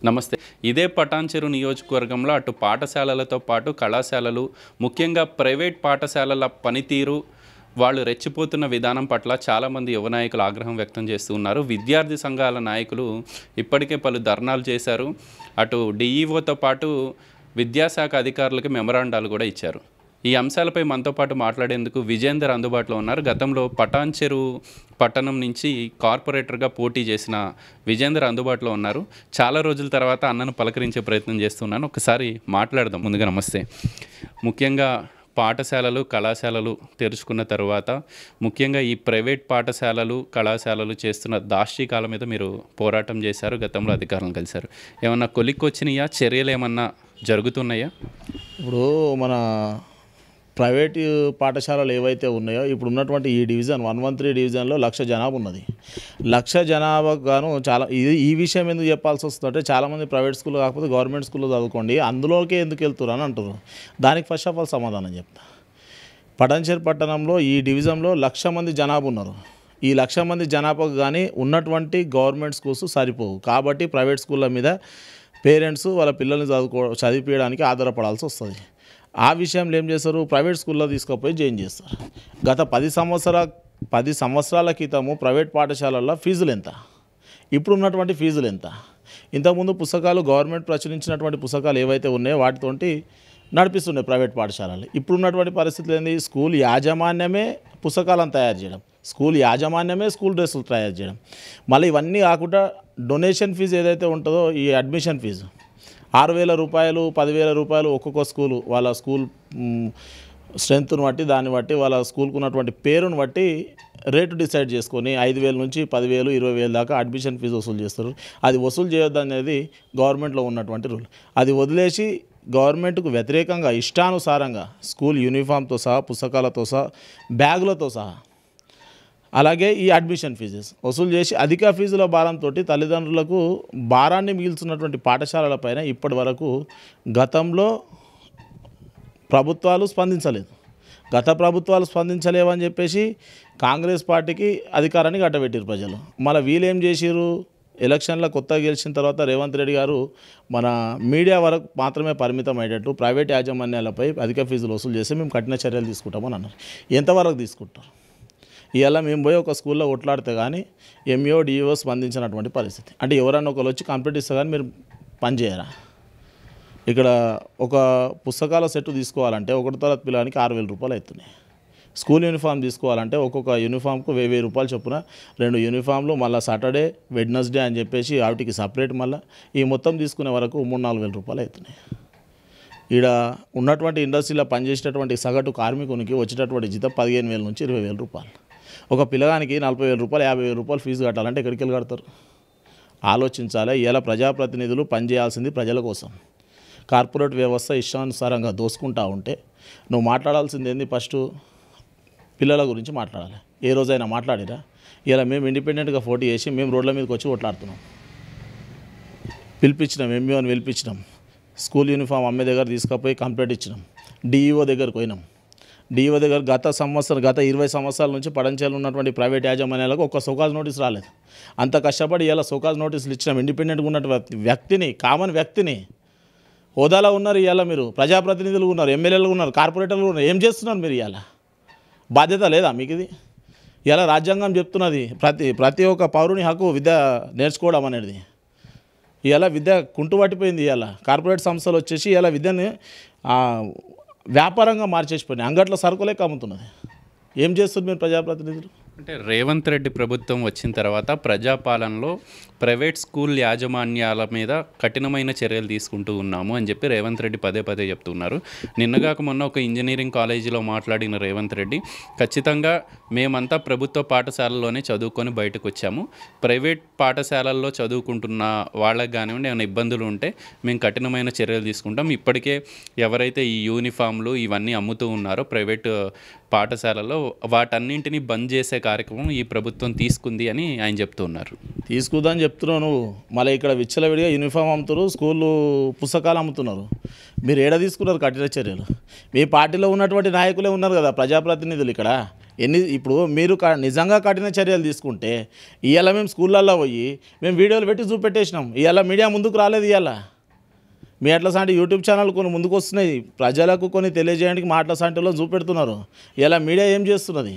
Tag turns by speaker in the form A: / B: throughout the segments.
A: నమస్తే. ఇదే పటాన్చెరు నియోజకవర్గంలో అటు పాఠశాలలతో పాటు కళాశాలలు, ముఖ్యంగా ప్రైవేట్ పాఠశాలల పనితీరు, వాళ్ళు రెచ్చిపోతున్న విధానం పట్ల చాలామంది యువ నాయకులు ఆగ్రహం వ్యక్తం చేస్తూ ఉన్నారు. విద్యార్థి సంఘాల నాయకులు ఇప్పటికే పలు ధర్నాలు చేశారు. అటు డీఈఓతో పాటు విద్యాశాఖ అధికారులకు మెమరాండాలు కూడా ఇచ్చారు. ఈ అంశాలపై మనతో పాటు మాట్లాడేందుకు విజేందర్ అందుబాటులో ఉన్నారు. గతంలో పటాన్చెరు పట్టణం నుంచి కార్పొరేటర్గా పోటీ చేసిన విజేందర్ అందుబాటులో ఉన్నారు. చాలా రోజుల తర్వాత అన్నను పలకరించే ప్రయత్నం చేస్తున్నాను. ఒకసారి మాట్లాడదాం. ముందుగా నమస్తే. ముఖ్యంగా పాఠశాలలు, కళాశాలలు తెరుచుకున్న తర్వాత ముఖ్యంగా ఈ ప్రైవేట్ పాఠశాలలు, కళాశాలలు చేస్తున్న దాష్టీకాల మీద మీరు పోరాటం చేశారు. గతంలో అధికారులను కలిశారు. ఏమన్నా కొలిక్కొచ్చినాయా? చర్యలు ఏమన్నా జరుగుతున్నాయా?
B: ఇప్పుడు మన ప్రైవేటు పాఠశాలలు ఏవైతే ఉన్నాయో ఇప్పుడు ఉన్నటువంటి ఈ డివిజన్ 113 డివిజన్లో 1,00,000 జనాభా ఉన్నది. 1,00,000 జనాభాకు గాను చాలా ఈ విషయం ఎందుకు చెప్పాల్సి వస్తుందంటే చాలామంది ప్రైవేట్ స్కూల్ కాకపోతే గవర్నమెంట్ స్కూల్లో చదువుకోండి, అందులోకే ఎందుకు వెళ్తున్నారు అని అంటారు. దానికి ఫస్ట్ ఆఫ్ ఆల్ సమాధానం చెప్తా. పటాన్చెరు పట్టణంలో ఈ డివిజన్లో 1,00,000 మంది జనాభా ఉన్నారు. ఈ 1,00,000 మంది జనాభాకు కానీ ఉన్నటువంటి గవర్నమెంట్ స్కూల్స్ సరిపోవు. కాబట్టి ప్రైవేట్ స్కూళ్ళ మీద పేరెంట్స్ వాళ్ళ పిల్లల్ని చదివించడానికి ఆధారపడాల్సి వస్తుంది. ఆ విషయంలో ఏం చేస్తారు, ప్రైవేట్ స్కూల్లో తీసుకుపోయి జాయిన్ చేస్తారు. గత 10 సంవత్సరాల క్రితము ప్రైవేట్ పాఠశాలల్లో ఫీజులు ఎంత, ఇప్పుడు ఉన్నటువంటి ఫీజులు ఎంత? ఇంతకుముందు పుస్తకాలు గవర్నమెంట్ ప్రచురించినటువంటి పుస్తకాలు ఏవైతే ఉన్నాయో వాటితోటి నడిపిస్తుండే ప్రైవేట్ పాఠశాలలు. ఇప్పుడు ఉన్నటువంటి పరిస్థితులు ఏంది, స్కూల్ యాజమాన్యమే పుస్తకాలను తయారు చేయడం, స్కూల్ యాజమాన్యమే స్కూల్ డ్రెస్సులు తయారు చేయడం, మళ్ళీ ఇవన్నీ కాకుండా డొనేషన్ ఫీజు ఏదైతే ఉంటుందో ఈ అడ్మిషన్ ఫీజు 6,000 రూపాయలు, 10,000 రూపాయలు ఒక్కొక్క స్కూలు వాళ్ళ స్కూల్ స్ట్రెంత్ను బట్టి దాన్ని బట్టి వాళ్ళ స్కూల్కు ఉన్నటువంటి పేరును బట్టి రేటు డిసైడ్ చేసుకొని 5,000 నుంచి 10,000, 20,000 దాకా అడ్మిషన్ ఫీజు వసూలు చేస్తారు. అది వసూలు చేయొద్దు అనేది గవర్నమెంట్లో ఉన్నటువంటి రూల్. అది వదిలేసి గవర్నమెంట్కు వ్యతిరేకంగా ఇష్టానుసారంగా స్కూల్ యూనిఫామ్తో సహా, పుస్తకాలతో సహా, బ్యాగులతో సహా, అలాగే ఈ అడ్మిషన్ ఫీజెస్ వసూలు చేసి అధిక ఫీజుల భారంతో తల్లిదండ్రులకు భారాన్ని మిగిల్చున్నటువంటి పాఠశాలలపైన ఇప్పటి వరకు గతంలో ప్రభుత్వాలు స్పందించలేదు. గత ప్రభుత్వాలు స్పందించలేవని చెప్పేసి కాంగ్రెస్ పార్టీకి అధికారాన్ని గట్టబెట్టారు ప్రజలు. మళ్ళీ వీళ్ళేం చేసిరు, ఎలక్షన్లో కొత్తగా గెలిచిన తర్వాత రేవంత్ రెడ్డి గారు మన మీడియా వరకు మాత్రమే పరిమితం అయ్యేటట్టు ప్రైవేట్ యాజమాన్యాలపై అధిక ఫీజులు వసూలు చేసి మేము కఠిన చర్యలు తీసుకుంటామని అన్నారు. ఎంతవరకు తీసుకుంటారు? ఇవాళ మేము పోయి ఒక స్కూల్లో కొట్లాడితే కానీ ఎంఈఓ డిఈఓ స్పందించినటువంటి పరిస్థితి. అంటే ఎవరన్నా ఒకరు వచ్చి కంప్లీట్ ఇస్తే కానీ మీరు పనిచేయరా? ఇక్కడ ఒక పుస్తకాల సెట్ తీసుకోవాలంటే ఒకటి తరగతి పిల్లడానికి 6,000 రూపాయలు అవుతున్నాయి. స్కూల్ యూనిఫామ్ తీసుకోవాలంటే ఒక్కొక్క యూనిఫామ్కు 1,000 రూపాయలు చొప్పున 2 యూనిఫామ్లు, మళ్ళీ సాటర్డే, వెడ్నెస్డే అని చెప్పేసి వాటికి సపరేట్, మళ్ళీ ఈ మొత్తం తీసుకునే వరకు 3,000-4,000 రూపాయలు అవుతున్నాయి. ఈడ ఉన్నటువంటి ఇండస్ట్రీలో పనిచేసేటటువంటి సగటు కార్మికునికి వచ్చేటటువంటి జీతం 15,000 నుంచి 20,000 రూపాయలు. ఒక పిల్లగానికి 40,000 రూపాయలు, 50,000 రూపాయలు ఫీజు కట్టాలంటే ఎక్కడికి వెళ్ళి కడతారు? ఆలోచించాలి. ఇలా ప్రజాప్రతినిధులు పనిచేయాల్సింది ప్రజల కోసం. కార్పొరేట్ వ్యవస్థ ఇష్టానుసారంగా దోసుకుంటా ఉంటే నువ్వు మాట్లాడాల్సింది ఏంది? ఫస్ట్ పిల్లల గురించి మాట్లాడాలి. ఏ రోజైనా మాట్లాడిరా? ఇలా మేము ఇండిపెండెంట్గా పోటీ చేసి మేము రోడ్ల మీదకి వచ్చి కొట్లాడుతున్నాం. పిలిపించినాం, ఎంఈఓని పిలిపించినాం, స్కూల్ యూనిఫామ్ అమ్మే దగ్గర తీసుకుపోయి కంప్లైంట్ ఇచ్చినాం, డిఈఓ దగ్గరకు పోయినాం. డిఈఓ దగ్గర గత 20 సంవత్సరాల నుంచి పటాన్చెరులో ఉన్నటువంటి ప్రైవేట్ యాజమాన్యాలకు ఒక్క సోకాజ్ నోటీస్ రాలేదు. అంత కష్టపడి ఇలా సోకాజ్ నోటీసులు ఇచ్చినాం. ఇండిపెండెంట్గా ఉన్నటువంటి వ్యక్తిని, కామన్ వ్యక్తిని, హోదాలో ఉన్నారు. ఇవాళ మీరు ప్రజాప్రతినిధులు ఉన్నారు, ఎమ్మెల్యేలు ఉన్నారు, కార్పొరేటర్లు ఉన్నారు. ఏం చేస్తున్నారు మీరు? ఇవాళ బాధ్యత లేదా మీకు? ఇది ఇలా రాజ్యాంగం చెప్తున్నది ప్రతి ఒక్క పౌరుని హక్కు విద్య నేర్చుకోవడం అనేది. ఇవాళ విద్య కుంటుపట్టిపోయింది. ఇవాళ కార్పొరేట్ సంస్థలు వచ్చేసి ఇలా విద్యని వ్యాపారంగా మార్చేసిపోయినాయి. అంగట్లో సరుకులే అమ్ముతున్నది. ఏం చేస్తుంది మీరు ప్రజాప్రతినిధులు?
A: అంటే రేవంత్ రెడ్డి ప్రభుత్వం వచ్చిన తర్వాత ప్రజాపాలనలో ప్రైవేట్ స్కూల్ యాజమాన్యాల మీద కఠినమైన చర్యలు తీసుకుంటూ ఉన్నాము అని చెప్పి రేవంత్ రెడ్డి పదే చెప్తున్నారు. నిన్నగాక మొన్న ఒక ఇంజనీరింగ్ కాలేజీలో మాట్లాడిన రేవంత్ రెడ్డి ఖచ్చితంగా మేమంతా ప్రభుత్వ పాఠశాలల్లోనే చదువుకొని బయటకు వచ్చాము, ప్రైవేట్ పాఠశాలల్లో చదువుకుంటున్న వాళ్ళకి కానివ్వండి ఏమైనా ఇబ్బందులు ఉంటే మేము కఠినమైన చర్యలు తీసుకుంటాం. ఇప్పటికే ఎవరైతే ఈ యూనిఫామ్లు ఇవన్నీ అమ్ముతూ ఉన్నారో ప్రైవేట్ పాఠశాలలో వాటన్నింటినీ బంద్ చేసే కార్యక్రమం ఈ ప్రభుత్వం తీసుకుంది అని ఆయన చెప్తూ ఉన్నారు.
B: తీసుకుందని చెప్తున్నావు నువ్వు, మళ్ళీ ఇక్కడ విచ్చలవిడిగా యూనిఫామ్ అమ్ముతారు, స్కూళ్ళు పుస్తకాలు అమ్ముతున్నారు. మీరు ఏడ తీసుకున్నారు కఠిన చర్యలు? మీ పార్టీలో ఉన్నటువంటి నాయకులే ఉన్నారు కదా ప్రజాప్రతినిధులు. ఇక్కడ ఇప్పుడు మీరు నిజంగా కఠిన చర్యలు తీసుకుంటే ఇవాళ మేము స్కూళ్ళల్లో పోయి మేము వీడియోలు పెట్టి చూపెట్టేసినాం. ఇవాళ మీడియా ముందుకు రాలేదు. ఇవాళ మీ అట్లాంటి యూట్యూబ్ ఛానల్ కొన్ని ముందుకు వస్తున్నాయి, ప్రజలకు కొన్ని తెలియజేయడానికి మా అట్లాంటిలో చూపెడుతున్నారు. ఇలా మీడియా ఏం చేస్తున్నది?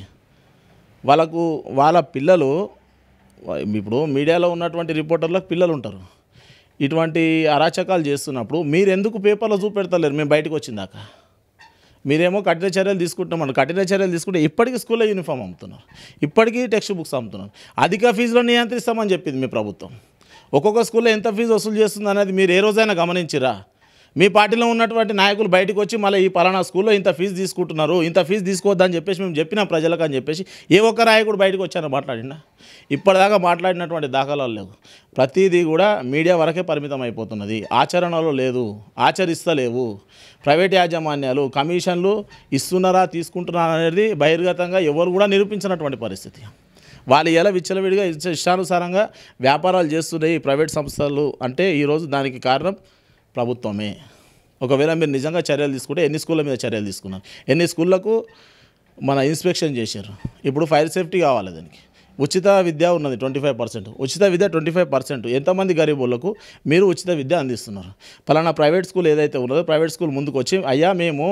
B: వాళ్ళ పిల్లలు, ఇప్పుడు మీడియాలో ఉన్నటువంటి రిపోర్టర్లకు పిల్లలు ఉంటారు. ఇటువంటి అరాచకాలు చేస్తున్నప్పుడు మీరు ఎందుకు పేపర్లో చూపెడతలేరు? మేము బయటకు వచ్చిందాక మీరేమో కఠిన చర్యలు తీసుకుంటామన్నారు. కఠిన చర్యలు తీసుకుంటే ఇప్పటికీ స్కూల్లో యూనిఫామ్ అమ్ముతున్నారు, ఇప్పటికీ టెక్స్ట్ బుక్స్ అమ్ముతున్నారు. అధిక ఫీజులో నియంత్రిస్తామని చెప్పింది మీ ప్రభుత్వం. ఒక్కొక్క స్కూల్లో ఎంత ఫీజు వసూలు చేస్తుంది అనేది మీరు ఏ రోజైనా గమనించిరా? మీ పార్టీలో ఉన్నటువంటి నాయకులు బయటకు వచ్చి మళ్ళీ ఈ పలానా స్కూల్లో ఇంత ఫీజు తీసుకుంటున్నారు, ఇంత ఫీజు తీసుకోవద్దని చెప్పేసి మేము చెప్పినాం ప్రజలకు అని చెప్పేసి ఏ ఒక్క నాయకుడు బయటకు వచ్చారో మాట్లాడినా? ఇప్పటిదాకా మాట్లాడినటువంటి దాఖలాలు లేవు. ప్రతిదీ కూడా మీడియా వరకే పరిమితం అయిపోతున్నది, ఆచరణలో లేదు, ఆచరిస్తలేవు. ప్రైవేట్ యాజమాన్యాలు కమిషన్లు ఇస్తున్నారా తీసుకుంటున్నారా అనేది బహిర్గతంగా ఎవరు కూడా నిరూపించినటువంటి పరిస్థితి. వాళ్ళు ఎలా విచ్చలవిడిగా ఇష్టానుసారంగా వ్యాపారాలు చేస్తున్నాయి ప్రైవేట్ సంస్థలు అంటే ఈరోజు దానికి కారణం ప్రభుత్వమే. ఒకవేళ మీరు నిజంగా చర్యలు తీసుకుంటే ఎన్ని స్కూళ్ళ మీద చర్యలు తీసుకున్నారు, ఎన్ని స్కూళ్ళకు మన ఇన్స్పెక్షన్ చేశారు? ఇప్పుడు ఫైర్ సేఫ్టీ కావాలి, దానికి ఉచిత విద్య ఉన్నది 25%, ఉచిత విద్య 25%. ఎంతమంది గరీబులకు మీరు ఉచిత విద్య అందిస్తున్నారు? పలానా ప్రైవేట్ స్కూల్ ఏదైతే ఉన్నదో ప్రైవేట్ స్కూల్ ముందుకు వచ్చి అయ్యా మేము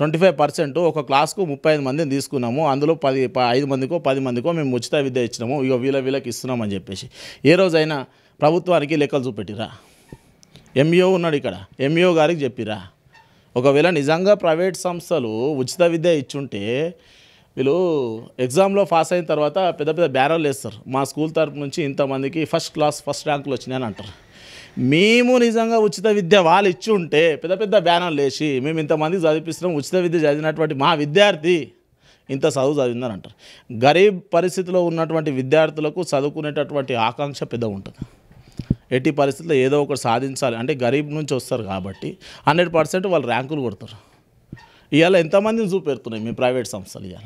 B: 25% ఒక క్లాస్కు 35 మందిని తీసుకున్నాము, అందులో 5 మందికో 10 మందికో మేము ఉచిత విద్య ఇచ్చినాము, ఇక వీళ్ళకి ఇస్తున్నామని చెప్పేసి ఏ రోజైనా ప్రభుత్వానికి లెక్కలు చూపెట్టిరా? ఎంఈఓ ఉన్నాడు ఇక్కడ, ఎంఈఓ గారికి చెప్పిరా? ఒకవేళ నిజంగా ప్రైవేట్ సంస్థలు ఉచిత విద్య ఇచ్చుంటే వీళ్ళు ఎగ్జామ్లో పాస్ అయిన తర్వాత పెద్ద పెద్ద బ్యానర్లు వేస్తారు, మా స్కూల్ తరపు నుంచి ఇంతమందికి ఫస్ట్ క్లాస్ ఫస్ట్ ర్యాంకులు వచ్చినాయని అంటారు. మేము నిజంగా ఉచిత విద్య వాళ్ళు ఇచ్చి ఉంటే పెద్ద పెద్ద బ్యానర్లు వేసి మేము ఇంతమందికి చదివిస్తున్నాం, ఉచిత విద్య చదివినటువంటి మా విద్యార్థి ఇంత చదువు చదివిందని అంటారు. గరీబ్ పరిస్థితిలో ఉన్నటువంటి విద్యార్థులకు చదువుకునేటటువంటి ఆకాంక్ష పెద్ద ఉంటుంది. ఎట్టి పరిస్థితుల్లో ఏదో ఒకటి సాధించాలి అంటే గరీబ్ నుంచి వస్తారు కాబట్టి 100% వాళ్ళు ర్యాంకులు కొడతారు. ఇవాళ ఎంతమందిని చూపెడుతున్నాయి మీ ప్రైవేట్ సంస్థలు? ఇవాళ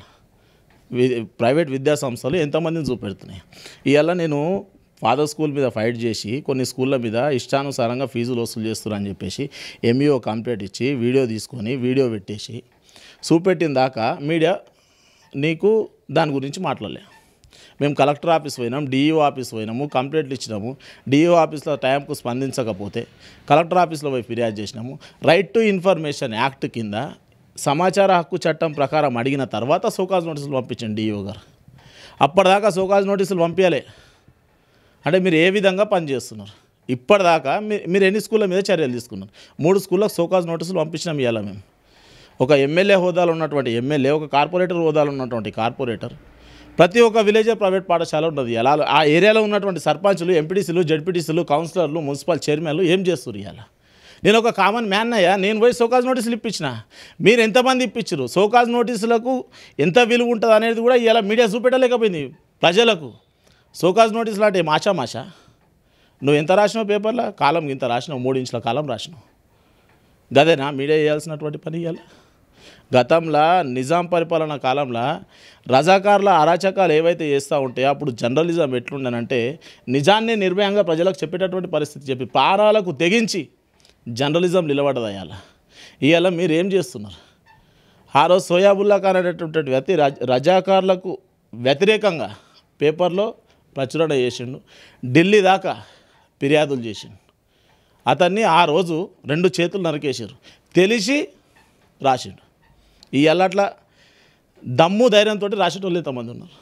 B: ప్రైవేట్ విద్యా సంస్థలు ఎంతమందిని చూపెడుతున్నాయి? ఇవాళ నేను ఫాదర్ స్కూల్ మీద ఫైట్ చేసి కొన్ని స్కూళ్ళ మీద ఇష్టానుసారంగా ఫీజులు వసూలు చేస్తున్నారని చెప్పేసి ఎంఈఓ కంప్లైంట్ ఇచ్చి వీడియో తీసుకొని వీడియో పెట్టేసి చూపెట్టిన దాకా మీడియా నీకు దాని గురించి మాట్లాడలే. మేము కలెక్టర్ ఆఫీస్ పోయినాం, డిఈఓ ఆఫీస్ పోయినాము, కంప్లైంట్లు ఇచ్చినాము. డిఈఓ ఆఫీస్లో టైంకు స్పందించకపోతే కలెక్టర్ ఆఫీస్లో పోయి ఫిర్యాదు చేసినాము. రైట్ టు ఇన్ఫర్మేషన్ యాక్ట్ కింద సమాచార హక్కు చట్టం ప్రకారం అడిగిన తర్వాత సోకాజ్ నోటీసులు పంపించండి డిఈఓ గారు. అప్పటిదాకా సోకాజ్ నోటీసులు పంపించాలి. అంటే మీరు ఏ విధంగా పనిచేస్తున్నారు? ఇప్పటిదాకా మీరు ఎన్ని స్కూళ్ళ మీద చర్యలు తీసుకున్నారు? 3 స్కూళ్ళకు సోకాజ్ నోటీసులు పంపించినాం. ఇవాళ మేము ఒక ఎమ్మెల్యే హోదాలో ఉన్నటువంటి ఎమ్మెల్యే, ఒక కార్పొరేటర్ హోదాలో ఉన్నటువంటి కార్పొరేటర్, ప్రతి ఒక్క విలేజర్ ప్రైవేట్ పాఠశాల ఉంటుంది. ఎలా ఆ ఏరియాలో ఉన్నటువంటి సర్పంచులు, ఎంపీటీసీలు, జడ్పీటీసీలు, కౌన్సిలర్లు, మున్సిపల్ చైర్మన్లు ఏం చేస్తారు? ఇవాళ నేను ఒక కామన్ మ్యాన్ అయ్యా, నేను పోయి సోకాజ్ నోటీసులు ఇప్పించిన. మీరు ఎంతమంది ఇప్పించరు? సోకాజ్ నోటీసులకు ఎంత విలువ ఉంటుంది అనేది కూడా ఇవాళ మీడియా చూపెట్టలేకపోయింది ప్రజలకు. సోకాజ్ నోటీసులు అంటే మాషా నువ్వు ఎంత రాసినావు పేపర్లో? కాలం ఇంత రాసినావు, 3 ఇంచుల కాలం రాసినావు. గదేనా మీడియా చేయాల్సినటువంటి పని? ఇవాళ గతంలో నిజాం పరిపాలన కాలంలో రజాకార్ల అరాచకాలు ఏవైతే చేస్తూ ఉంటే అప్పుడు జర్నలిజం ఎట్లుండనంటే నిజాన్ని నిర్భయంగా ప్రజలకు చెప్పేటటువంటి పరిస్థితి చెప్పి ప్రాణాలకు తెగించి జర్నలిజం నిలబడదయ్యాల. ఇవాళ మీరు ఏం చేస్తున్నారు? ఆ రోజు సోయాబుల్లా ఖాన్ అనేటటువంటి వ్యక్తి రజాకార్లకు వ్యతిరేకంగా పేపర్లో ప్రచురణ చేసిండు, ఢిల్లీ దాకా ఫిర్యాదులు చేసిండు. అతన్ని ఆ రోజు 2 చేతులు నరికేసారు, తెలిసి రాసిండు. ఇవాళ అట్లా దమ్ము ధైర్యంతో రాసేటోళ్ళు ఎంతమంది ఉన్నారు?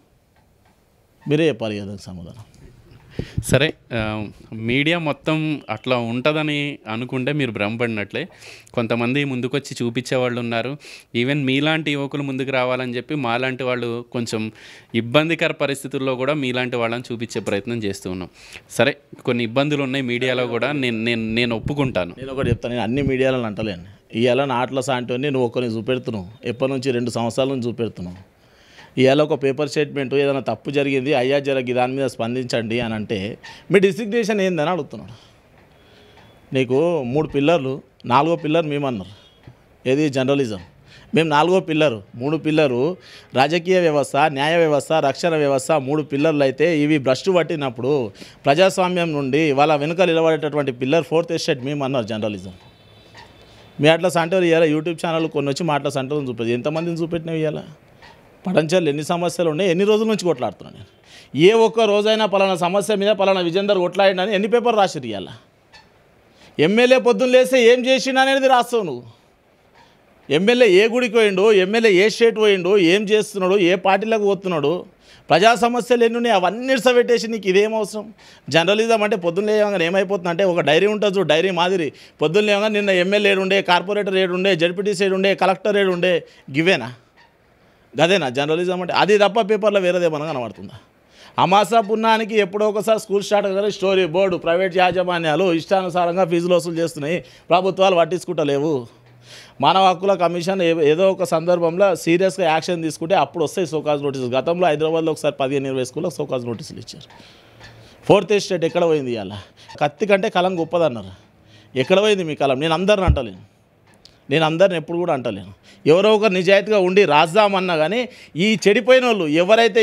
B: మీరే చెప్పాలి కదా సమాధానం.
A: సరే, మీడియా మొత్తం అట్లా ఉంటుందని అనుకుంటే మీరు భ్రమపడినట్లే. కొంతమంది ముందుకొచ్చి చూపించే వాళ్ళు ఉన్నారు. ఈవెన్ మీలాంటి యువకులు ముందుకు రావాలని చెప్పి మాలాంటి వాళ్ళు కొంచెం ఇబ్బందికర పరిస్థితుల్లో కూడా మీలాంటి వాళ్ళని చూపించే ప్రయత్నం చేస్తూ ఉన్నాం. సరే, కొన్ని ఇబ్బందులు ఉన్నాయి మీడియాలో కూడా, నేను ఒప్పుకుంటాను.
B: నేను ఒకటి చెప్తాను, నేను అన్ని మీడియాలను అంటలేను. ఇవాళ నాట్ల సాంటివన్నీ నువ్వు ఒక్కరిని చూపెడుతున్నావు, ఎప్పటి నుంచి 2 సంవత్సరాల నుంచి చూపెడుతున్నావు. ఇవాళ ఒక పేపర్ స్టేట్మెంట్ ఏదైనా తప్పు జరిగింది, అయ్యా జరగి దాని మీద స్పందించండి అని అంటే మీ డిసిగ్నేషన్ ఏందని అడుగుతున్నాడు. నీకు 3 పిల్లర్లు, 4వ పిల్లర్ మేమన్నారు, ఏది జర్నలిజం. మేము 4వ పిల్లరు, 3 పిల్లరు రాజకీయ వ్యవస్థ, న్యాయ వ్యవస్థ, రక్షణ వ్యవస్థ 3 పిల్లర్లు అయితే ఇవి భ్రష్టు పట్టినప్పుడు ప్రజాస్వామ్యం నుండి వాళ్ళ వెనుక నిలబడేటటువంటి పిల్లర్ 4th ఎస్టేట్ మేమన్నారు జర్నలిజం. మీ అట్లా సంటారు ఇవాళ యూట్యూబ్ ఛానల్ కొన్ని వచ్చి మాట్లా సంటారు చూపేది. ఎంతమందిని చూపెట్టినావు? ఇవాళ పటంచెర్లు ఎన్ని సమస్యలు ఉన్నాయి, ఎన్ని రోజుల నుంచి కొట్లాడుతున్నాను నేను. ఏ ఒక్క రోజైనా పలానా సమస్య మీద పలానా విజేందర్ కొట్లాడినని ఎన్ని పేపర్ రాసిరు ఇవాళ? ఎమ్మెల్యే పొద్దున్న లేస్తే ఏం చేసిండు అనేది రాస్తావు నువ్వు. ఎమ్మెల్యే ఏ గుడికి పోయిండు, ఎమ్మెల్యే ఏ స్టేట్ పోయిండు, ఏం చేస్తున్నాడు, ఏ పార్టీలకు పోతున్నాడు, ప్రజా సమస్యలు ఎన్ని ఉన్నాయి అవన్నీ ఇడ్సబెట్టేసి నీకు ఇదేం అవసరం? జర్నలిజం అంటే పొద్దున్న లేవగానే ఏమైపోతుంది అంటే ఒక డైరీ ఉంటుంది చూడు, డైరీ మాదిరి పొద్దున్న లేవగానే నిన్న ఎమ్మెల్యే ఏడుండే, కార్పొరేటర్ ఏడుండే, జడ్పీటీసీ ఏడుండే, కలెక్టర్ ఏడుండే, గివేనా? గదేనా జర్నలిజం అంటే? అది తప్ప పేపర్లో వేరేదేమన్నా కనబడుతుందా? అమాసా పున్నానికి ఎప్పుడో ఒకసారి స్కూల్ స్టార్ట్ కదా, స్టోరీ బోర్డు ప్రైవేట్ యాజమాన్యాలు ఇష్టానుసారంగా ఫీజులు వసూలు చేస్తున్నాయి, ప్రభుత్వాలు పట్టించుకుంటలేవు. మానవ హక్కుల కమిషన్ ఏదో ఒక సందర్భంలో సీరియస్గా యాక్షన్ తీసుకుంటే అప్పుడు వస్తాయి సోకాజ్ నోటీసులు. గతంలో హైదరాబాద్లో ఒకసారి 15-20 స్కూళ్ళకి సోకాజ్ నోటీసులు ఇచ్చారు. 4th ఎస్టేట్ ఎక్కడ పోయింది ఇవాళ? కత్తి కంటే కలం గొప్పదన్నారు. ఎక్కడ పోయింది మీ కలం? నేను అందరిని అంటలేను, నేను అందరిని ఎప్పుడు కూడా అంటలేను. ఎవరో ఒకరు నిజాయితీగా ఉండి రాద్దామన్నా కానీ ఈ చెడిపోయిన వాళ్ళు ఎవరైతే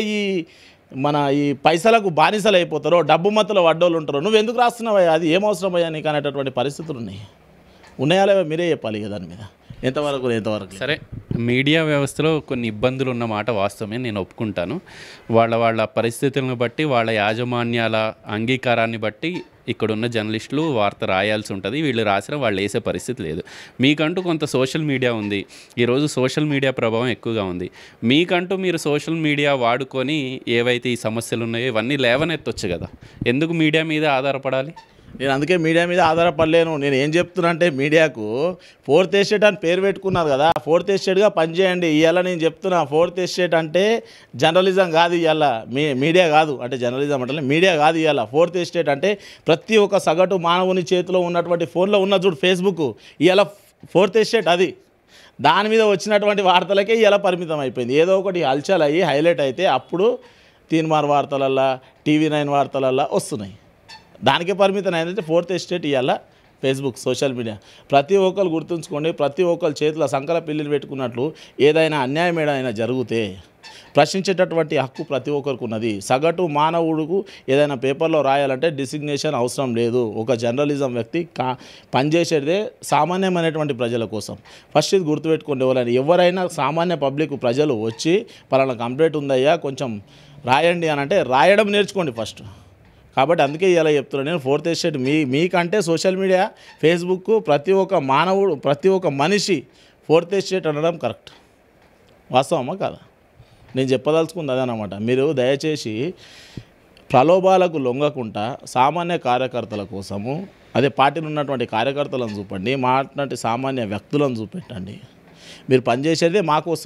B: ఈ పైసలకు బానిసలు అయిపోతారో, డబ్బు మత్తులో వడ్డోళ్ళు ఉంటారో, నువ్వు ఎందుకు రాస్తున్నావయ్యా, అది ఏం అవసరమయ్యా నీకు అనేటటువంటి పరిస్థితులు ఉన్నాయా లేవో మీరే చెప్పాలి ఇక దాని మీద ఎంతవరకు.
A: సరే, మీడియా వ్యవస్థలో కొన్ని ఇబ్బందులు ఉన్న మాట వాస్తవమే, నేను ఒప్పుకుంటాను. వాళ్ళ పరిస్థితులను బట్టి, వాళ్ళ యాజమాన్యాల అంగీకారాన్ని బట్టి ఇక్కడున్న జర్నలిస్టులు వార్త రాయాల్సి ఉంటుంది. వీళ్ళు రాసిన వాళ్ళు వేసే పరిస్థితి లేదు. మీకంటూ కొంత సోషల్ మీడియా ఉంది. ఈరోజు సోషల్ మీడియా ప్రభావం ఎక్కువగా ఉంది. మీకంటూ మీరు సోషల్ మీడియా వాడుకొని ఏవైతే ఈ సమస్యలు ఉన్నాయో ఇవన్నీ లేవనెత్తొచ్చు కదా, ఎందుకు మీడియా మీద ఆధారపడాలి?
B: నేను అందుకే మీడియా మీద ఆధారపడలేను. నేను ఏం చెప్తున్నా అంటే, మీడియాకు 4th ఎస్టేట్ అని పేరు పెట్టుకున్నారు కదా, 4th ఎస్టేట్గా పనిచేయండి. ఇవాళ నేను చెప్తున్నా, 4th ఎస్టేట్ అంటే జర్నలిజం కాదు ఇవాళ, మీడియా కాదు అంటే జర్నలిజం అంటే మీడియా కాదు ఇవాళ. 4th ఎస్టేట్ అంటే ప్రతి ఒక్క సగటు మానవుని చేతిలో ఉన్నటువంటి ఫోన్లో ఉన్న చూడు ఫేస్బుక్, ఇవాళ 4th ఎస్టేట్ అది. దాని మీద వచ్చినటువంటి వార్తలకే ఇవాళ పరిమితం అయిపోయింది. ఏదో ఒకటి హల్చల్ అయ్యి హైలైట్ అయితే అప్పుడు తీన్మార్ వార్తలల్లో, TV 9 వార్తలల్లో వస్తున్నాయి. దానికే పరిమితం అయిందంటే 4th ఎస్టేట్ ఇవాళ ఫేస్బుక్, సోషల్ మీడియా. ప్రతి ఒక్కరు గుర్తుంచుకోండి, ప్రతి ఒక్కరు చేతిలో సంకల పిల్లిలు పెట్టుకున్నట్లు ఏదైనా అన్యాయం ఏదైనా జరిగితే ప్రశ్నించేటటువంటి హక్కు ప్రతి ఒక్కరికి ఉన్నది. సగటు మానవుడుకు ఏదైనా పేపర్లో రాయాలంటే డిసిగ్నేషన్ అవసరం లేదు. ఒక జర్నలిజం వ్యక్తి పనిచేసేదే సామాన్యమైనటువంటి ప్రజల కోసం. ఫస్ట్ ఇది గుర్తుపెట్టుకోండి. ఎవరైనా సామాన్య పబ్లిక్ ప్రజలు వచ్చి పలానా కంప్లైంట్ ఉందయ్యా కొంచెం రాయండి అని అంటే రాయడం నేర్చుకోండి ఫస్ట్. కాబట్టి అందుకే ఇలా చెప్తున్నాను నేను, 4th ఎస్టేట్ మీకంటే సోషల్ మీడియా, ఫేస్బుక్, ప్రతి ఒక్క మానవుడు, ప్రతి ఒక్క మనిషి 4th ఎస్టేట్ అనడం కరెక్ట్. వాస్తవమా కాదా? నేను చెప్పదలుచుకుంది అదనమాట. మీరు దయచేసి ప్రలోభాలకు లొంగకుండా సామాన్య కార్యకర్తల కోసము, అదే పార్టీలో ఉన్నటువంటి కార్యకర్తలను చూపండి, మాట్లాడే సామాన్య వ్యక్తులను చూపెట్టండి. మీరు పనిచేసేదే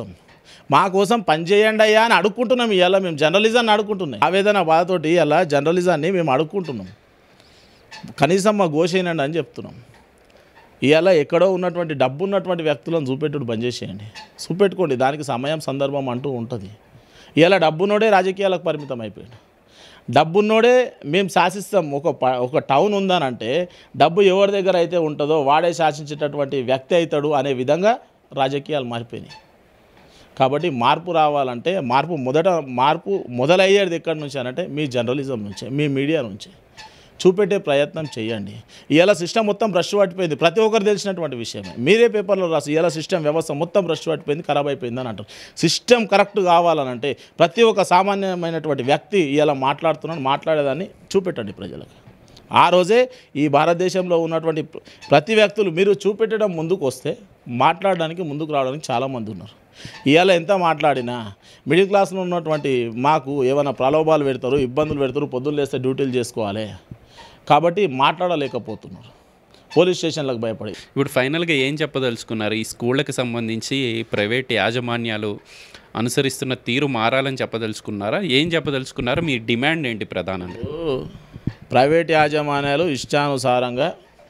B: మా కోసం పనిచేయండి అయ్యా అని అడుక్కుంటున్నాం. ఇవాళ మేము జర్నలిజాన్ని అడుక్కుంటున్నాం. ఆవేదన బాధతోటి ఇలా జర్నలిజాన్ని మేము అడుక్కుంటున్నాం. కనీసం మా గోషేనండి అని చెప్తున్నాం. ఇవాళ ఎక్కడో ఉన్నటువంటి డబ్బు ఉన్నటువంటి వ్యక్తులను చూపెట్టుడు బంద్ చేసేయండి, చూపెట్టుకోండి. దానికి సమయం సందర్భం అంటూ ఉంటుంది. ఇవాళ డబ్బున్నోడే రాజకీయాలకు పరిమితం అయిపోయాడు. డబ్బున్నోడే మేము శాసిస్తాం. ఒక టౌన్ ఉందనంటే డబ్బు ఎవరి దగ్గర అయితే ఉంటుందో వాడే శాసించేటటువంటి వ్యక్తి అవుతాడు అనే విధంగా రాజకీయాలు మారిపోయినాయి. కాబట్టి మార్పు రావాలంటే మార్పు మొదలయ్యేది ఎక్కడి నుంచి అనంటే మీ జర్నలిజం నుంచే, మీ మీడియా నుంచే. చూపెట్టే ప్రయత్నం చేయండి. ఇవాళ సిస్టమ్ మొత్తం బ్రష్ పట్టిపోయింది, ప్రతి ఒక్కరు తెలిసినటువంటి విషయమే. మీరే పేపర్లో రాసి ఇవాళ సిస్టమ్ వ్యవస్థ మొత్తం బ్రష్ పట్టిపోయింది, ఖరాబ్ అయిపోయింది అని అంటారు. సిస్టమ్ కరెక్ట్ కావాలనంటే ప్రతి ఒక్క సామాన్యమైనటువంటి వ్యక్తి ఇవాళ మాట్లాడేదాన్ని చూపెట్టండి ప్రజలకు. ఆ రోజే ఈ భారతదేశంలో ఉన్నటువంటి ప్రతి వ్యక్తులు మీరు చూపెట్టడం ముందుకు వస్తే మాట్లాడడానికి ముందుకు రావడానికి చాలామంది ఉన్నారు. ఇవాళ ఎంత మాట్లాడినా మిడిల్ క్లాస్లో ఉన్నటువంటి మాకు ఏమైనా ప్రలోభాలు పెడతారు, ఇబ్బందులు పెడతారు, పొద్దున్న లేస్తే డ్యూటీలు చేసుకోవాలి కాబట్టి మాట్లాడలేకపోతున్నారు, పోలీస్ స్టేషన్లకు భయపడి.
A: ఇప్పుడు ఫైనల్గా ఏం చెప్పదలుచుకున్నారు? ఈ స్కూళ్ళకి సంబంధించి ప్రైవేట్ యాజమాన్యాలు అనుసరిస్తున్న తీరు మారాలని చెప్పదలుచుకున్నారా? ఏం చెప్పదలుచుకున్నారా? మీ డిమాండ్ ఏంటి ప్రధానంగా?
B: ప్రైవేట్ యాజమాన్యాలు ఇష్టానుసారంగా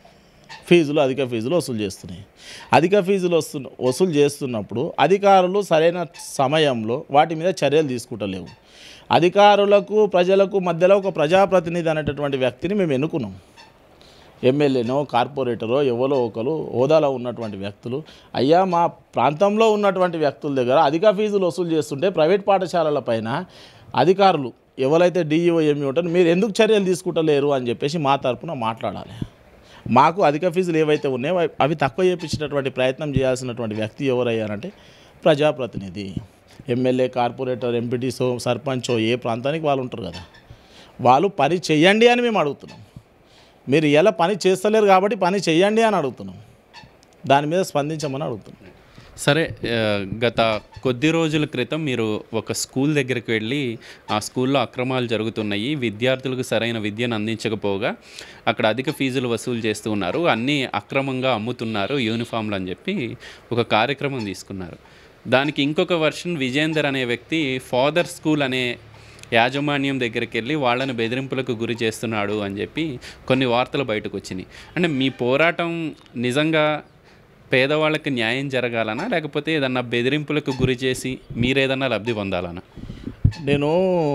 B: అధిక ఫీజులు వసూలు చేస్తున్నాయి. అధిక ఫీజులు వసూలు చేస్తున్నప్పుడు అధికారులు సరైన సమయంలో వాటి మీద చర్యలు తీసుకుంటలేవు. అధికారులకు ప్రజలకు మధ్యలో ఒక ప్రజాప్రతినిధి అనేటటువంటి వ్యక్తిని మేము ఎన్నుకున్నాం. ఎమ్మెల్యేనో కార్పొరేటరో ఎవరో ఒకరు హోదాలో ఉన్నటువంటి వ్యక్తులు, అయ్యా మా ప్రాంతంలో ఉన్నటువంటి వ్యక్తుల దగ్గర అధిక ఫీజులు వసూలు చేస్తుంటే ప్రైవేట్ పాఠశాలల పైన అధికారులు ఎవరైతే DEO ఎంఈ ఉంటారో మీరు ఎందుకు చర్యలు తీసుకుంటలేరు అని చెప్పేసి మా తరపున మాట్లాడాలి. మాకు అధిక ఫీజులు ఏవైతే ఉన్నాయో అవి తక్కువ చేయించేటటువంటి ప్రయత్నం చేయాల్సినటువంటి వ్యక్తి ఎవరయ్యారంటే ప్రజాప్రతినిధి. ఎమ్మెల్యే, కార్పొరేటర్, ఎంపీటీసో, సర్పంచో ఏ ప్రాంతానికి వాళ్ళు ఉంటారు కదా, వాళ్ళు పని చెయ్యండి అని మేము అడుగుతున్నాం. మీరు ఇలా పని చేస్తలేరు కాబట్టి పని చెయ్యండి అని అడుగుతున్నాం. దాని మీద స్పందించమని అడుగుతున్నాం.
A: సరే, గత కొద్ది రోజుల క్రితం మీరు ఒక స్కూల్ దగ్గరికి వెళ్ళి ఆ స్కూల్లో అక్రమాలు జరుగుతున్నాయి, విద్యార్థులకు సరైన విద్యను అందించకపోగా అక్కడ అధిక ఫీజులు వసూలు చేస్తూ ఉన్నారు, అన్నీ అక్రమంగా అమ్ముతున్నారు యూనిఫామ్లు అని చెప్పి ఒక కార్యక్రమం తీసుకున్నారు. దానికి ఇంకొక వర్షన్ విజేందర్ అనే వ్యక్తి ఫాదర్ స్కూల్ అనే యాజమాన్యం దగ్గరికి వెళ్ళి వాళ్ళని బెదిరింపులకు గురి చేస్తున్నాడు అని చెప్పి కొన్ని వార్తలు బయటకు వచ్చినాయి. అంటే మీ పోరాటం నిజంగా పేదవాళ్ళకి న్యాయం జరగాలనా, లేకపోతే ఏదన్నా బెదిరింపులకు గురి చేసి మీరేదన్నా లబ్ధి పొందాలనా?
B: నేను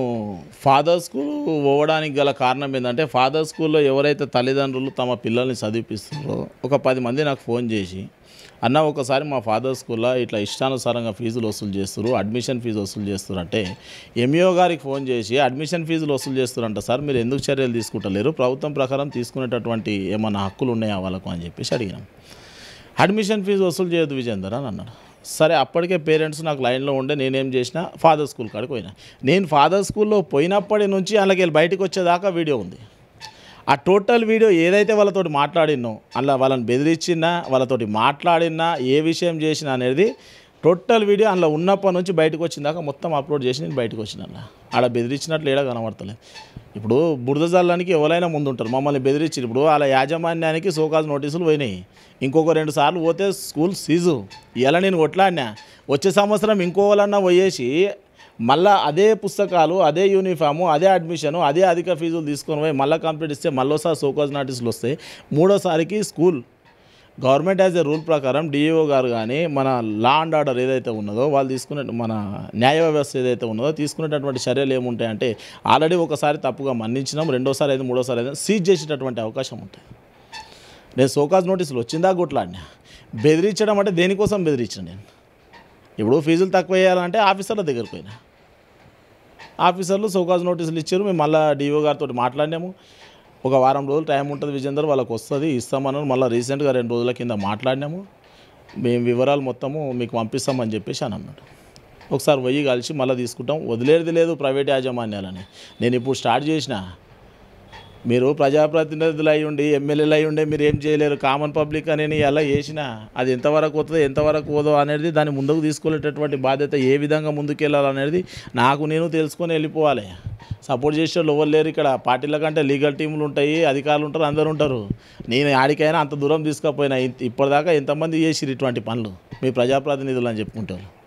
B: ఫాదర్ స్కూల్ పోవడానికి గల కారణం ఏంటంటే, ఫాదర్ స్కూల్లో ఎవరైతే తల్లిదండ్రులు తమ పిల్లల్ని చదివిపిస్తున్నారో ఒక 10 మంది నాకు ఫోన్ చేసి, అన్న ఒకసారి మా ఫాదర్ స్కూల్లో ఇట్లా ఇష్టానుసారంగా ఫీజులు వసూలు చేస్తారు, అడ్మిషన్ ఫీజు వసూలు చేస్తారు అంటే, ఎంఈఓ గారికి ఫోన్ చేసి అడ్మిషన్ ఫీజులు వసూలు చేస్తారంట సార్, మీరు ఎందుకు చర్యలు తీసుకుంటలేరు, ప్రభుత్వం ప్రకారం తీసుకునేటటువంటి ఏమన్నా హక్కులు ఉన్నాయా వాళ్ళకు అని చెప్పేసి అడిగినాం. అడ్మిషన్ ఫీజు వసూలు చేయొద్దు విజేందర్ అని అన్నాడు. సరే, అప్పటికే పేరెంట్స్ నాకు లైన్లో ఉండే, నేనేం చేసినా ఫాదర్ స్కూల్ కాడికి పోయినా. నేను ఫాదర్ స్కూల్లో పోయినప్పటి నుంచి అందులోకి వెళ్ళి బయటకు వచ్చేదాకా వీడియో ఉంది. ఆ టోటల్ వీడియో ఏదైతే వాళ్ళతోటి మాట్లాడినో, అలా వాళ్ళని బెదిరించినా, వాళ్ళతోటి మాట్లాడినా, ఏ విషయం చేసినా అనేది టోటల్ వీడియో అందులో ఉన్నప్పటి నుంచి బయటకు వచ్చిందాక మొత్తం అప్లోడ్ చేసి నేను బయటకు వచ్చిన. ఆడ బెదిరించినట్లు ఏడా కనబడతలేదు. ఇప్పుడు బురద జల్లానికి ఎవరైనా ముందుంటారు, మమ్మల్ని బెదిరించి ఇప్పుడు వాళ్ళ యాజమాన్యానికి సోకాజ్ నోటీసులు పోయినాయి. ఇంకొక 2 సార్లు పోతే స్కూల్ సీజు. ఇలా నేను కొట్లాడినా, వచ్చే సంవత్సరం ఇంకో వాళ్ళన్నా పోయేసి మళ్ళీ అదే పుస్తకాలు, అదే యూనిఫాము, అదే అడ్మిషను, అదే అధిక ఫీజులు తీసుకొని పోయి మళ్ళీ కంప్లీట్ ఇస్తే మళ్ళీసారి సోకాజ్ నోటీసులు వస్తాయి. 3వసారికి school government as a rule ప్రకారం డిఈఓ గారు కానీ మన లా అండ్ ఆర్డర్ ఏదైతే ఉన్నదో వాళ్ళు తీసుకునే, మన న్యాయ వ్యవస్థ ఏదైతే ఉన్నదో తీసుకునేటటువంటి చర్యలు ఏముంటాయంటే, ఆల్రెడీ ఒకసారి తప్పుగా మన్నించినాం, 2వసారి అయితే 3వసారి అయితే సీజ్ చేసేటటువంటి అవకాశం ఉంటుంది. నేను సోకాజ్ నోటీసులు వచ్చిందా కొట్లాడినా. బెదిరించడం అంటే దేనికోసం బెదిరించిన నేను, ఇప్పుడు ఫీజులు తక్కువ వేయాలంటే ఆఫీసర్ల దగ్గరికి పోయినా, ఆఫీసర్లు సోకాజ్ నోటీసులు ఇచ్చారు. మేము మళ్ళీ డిఓ గారితో మాట్లాడినాము. ఒక వారం రోజులు టైం ఉంటుంది విజేందర్, వాళ్ళకి వస్తుంది ఇస్తామన్నారు. మళ్ళీ రీసెంట్గా 2 రోజుల కింద మాట్లాడినాము. మేము వివరాలు మొత్తము మీకు పంపిస్తామని చెప్పేసి అని అన్నాడు. ఒకసారి పోయి కలిసి మళ్ళీ తీసుకుంటాం, వదిలేది లేదు ప్రైవేట్ యాజమాన్యాలని. నేను ఇప్పుడు స్టార్ట్ చేసిన, మీరు ప్రజాప్రతినిధులు అయి ఉండి, ఎమ్మెల్యేలు అయి ఉండే మీరు ఏం చేయలేరు, కామన్ పబ్లిక్ అనేది ఎలా చేసినా అది ఎంతవరకు వస్తుందో ఎంతవరకు పోదో అనేది దాన్ని ముందుకు తీసుకెళ్ళేటటువంటి బాధ్యత ఏ విధంగా ముందుకెళ్ళాలనేది నాకు నేను తెలుసుకొని వెళ్ళిపోవాలి. సపోర్ట్ చేసే వాళ్ళు ఎవరు లేరు ఇక్కడ. పార్టీల కంటే లీగల్ టీములు ఉంటాయి, అధికారులు ఉంటారు, అందరూ ఉంటారు. నేను ఆడికైనా అంత దూరం తీసుకుపోయినా, ఇప్పటిదాకా ఎంతమంది చేసిరు ఇటువంటి పనులు మీ ప్రజాప్రతినిధులు అని చెప్పుకుంటారు.